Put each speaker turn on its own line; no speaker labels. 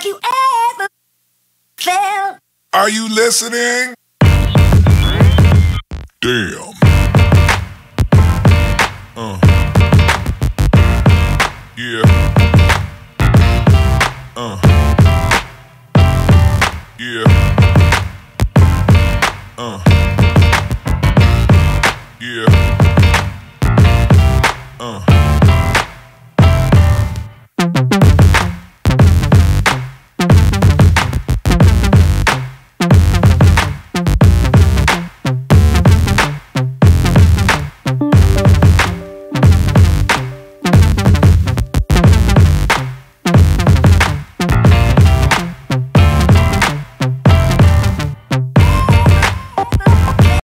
Have you ever felt?
Are you listening? Damn. Yeah. Yeah.